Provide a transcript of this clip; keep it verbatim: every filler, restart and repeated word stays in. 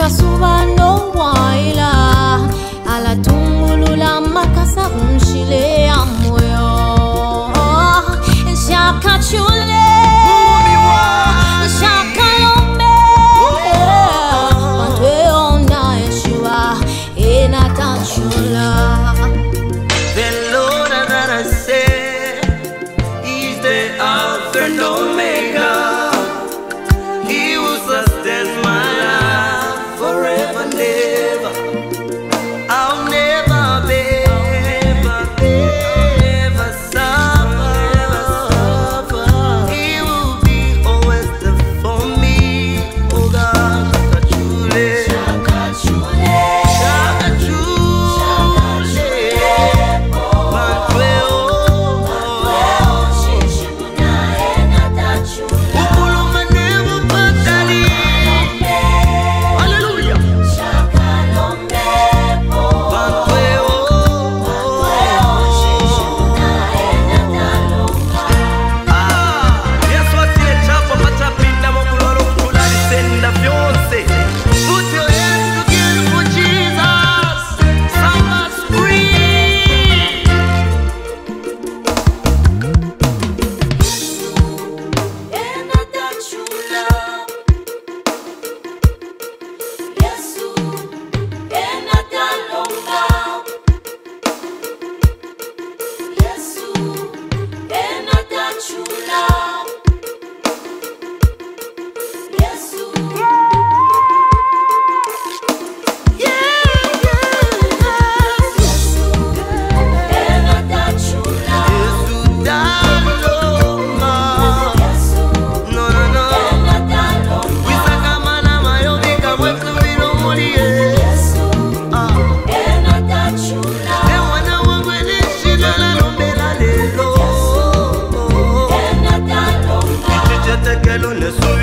suba no waila ala tungulula makasa unshile amoyo shaka chule shaka lombe mante ona Yeshua ena tachula. The Lord that I say is the Alpha and Omega. He will sustain my life forever and ever. I'll never be, never be, never suffer. He will be always there for me. Oh God, Shakachule, Shakachule, Let's